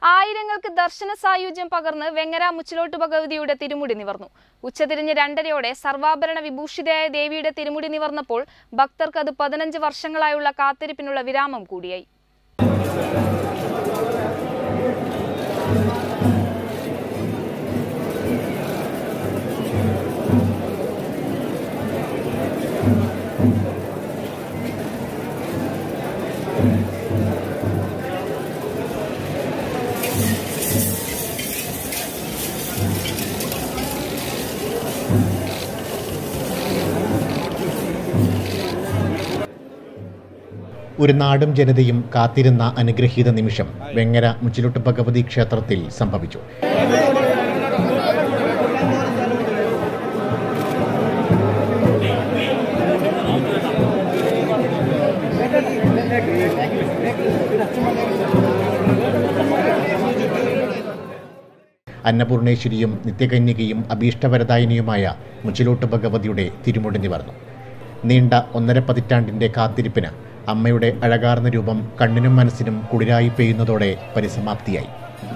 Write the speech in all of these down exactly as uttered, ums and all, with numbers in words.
ആയിരങ്ങൾക്ക് ദർശന സായുജ്യം പകർന്ന് വെങ്ങര മുച്ചിലോട്ട് ഭഗവതിയുടെ തിരുമുടി നിവർന്നു. ഉച്ചതിരിഞ്ഞ് രണ്ടരയോടെ സർവാഭരണ വിഭൂഷിതയായ ദേവിയുടെ തിരുമുടി നിവർന്നപ്പോൾ ഭക്തർക്ക് അത് പതിനഞ്ച് വർഷങ്ങളായുള്ള കാത്തിരിപ്പിനുള്ള വിരാമം കൂടിയായി. ഒരു നാടും ജനതയും കാത്തിരുന്ന അനുഗ്രഹീത നിമിഷം വെങ്ങര മുച്ചിലോട്ട് ഭഗവതി ക്ഷേത്രത്തിൽ സംഭവിച്ചു. അന്നപൂർണേശ്വരിയും നിത്യകന്യകയും അഭീഷ്ടവരദായിനിയുമായ മുച്ചിലോട്ട് ഭഗവതിയുടെ തിരുമുടി നിവർന്നു. നീണ്ട ഒന്നര പതിറ്റാണ്ടിന്റെ കാത്തിരിപ്പിന് അമ്മയുടെ അഴകാർന്ന രൂപം കണ്ണിനും മനസ്സിനും കുളിരായി പെയ്യുന്നതോടെ പരിസമാപ്തിയായി.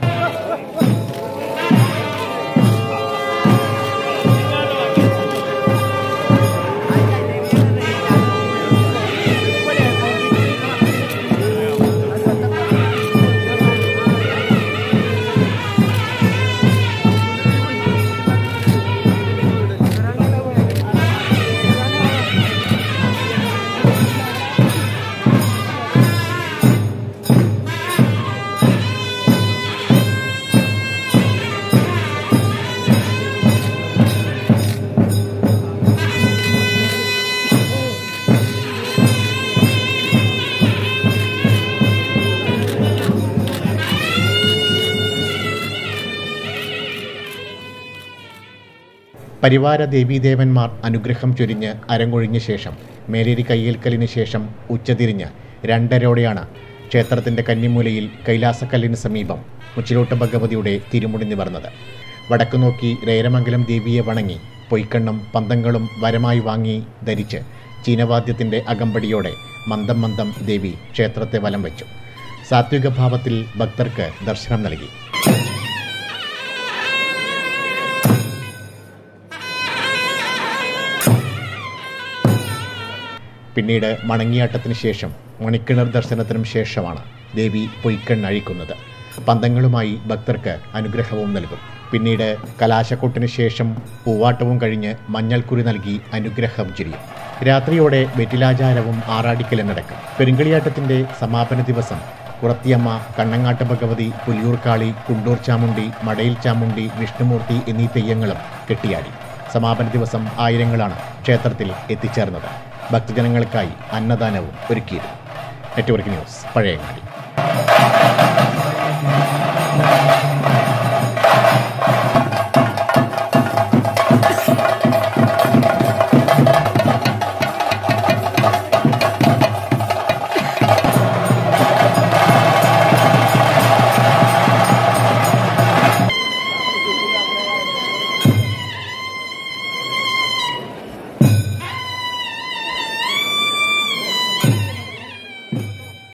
പരിവാര ദേവീദേവന്മാർ അനുഗ്രഹം ചൊരിഞ്ഞ് അരങ്ങൊഴിഞ്ഞ ശേഷം മേലേരി കയ്യേൽക്കലിന് ശേഷം ഉച്ചതിരിഞ്ഞ് രണ്ടരയോടെയാണ് ക്ഷേത്രത്തിൻ്റെ കന്നിമൂലയിൽ കൈലാസക്കല്ലിന് സമീപം മുച്ചിലോട്ട് ഭഗവതിയുടെ തിരുമുടി നിവർന്നത്. വടക്കുനോക്കി രേരമംഗലം ദേവിയെ വണങ്ങി പൊയ്ക്കണ്ണും പന്തങ്ങളും വരമായി വാങ്ങി ധരിച്ച് ചീനവാദ്യത്തിൻ്റെ അകമ്പടിയോടെ മന്ദം മന്ദം ദേവി ക്ഷേത്രത്തെ വലം വെച്ചു. സാത്വിക ഭാവത്തിൽ ഭക്തർക്ക് ദർശനം നൽകി. പിന്നീട് മണങ്ങിയാട്ടത്തിന് ശേഷം മണിക്കിണർ ദർശനത്തിനും ശേഷമാണ് ദേവി പൊയ്ക്കണ്ണഴിക്കുന്നത്. പന്തങ്ങളുമായി ഭക്തർക്ക് അനുഗ്രഹവും നൽകും. പിന്നീട് കലാശക്കൊട്ടിന് ശേഷം പൂവാട്ടവും കഴിഞ്ഞ് മഞ്ഞൾക്കുറി നൽകി അനുഗ്രഹം ചൊരിയും. രാത്രിയോടെ വെറ്റിലാചാരവും ആറാടിക്കലും നടക്കും. പെരുങ്കളിയാട്ടത്തിൻ്റെ സമാപന ദിവസം കുറത്തിയമ്മ, കണ്ണങ്ങാട്ട് ഭഗവതി, പുലിയൂർക്കാളി, കുണ്ടൂർ ചാമുണ്ടി, മടയിൽ ചാമുണ്ടി, വിഷ്ണുമൂർത്തി എന്നീ തെയ്യങ്ങളും കെട്ടിയാടി. സമാപന ദിവസം ആയിരങ്ങളാണ് ക്ഷേത്രത്തിൽ എത്തിച്ചേർന്നത്. ഭക്തജനങ്ങൾക്കായി അന്നദാനവും ഒരുക്കിയിരുന്നു. Network news, Pazhayangadi.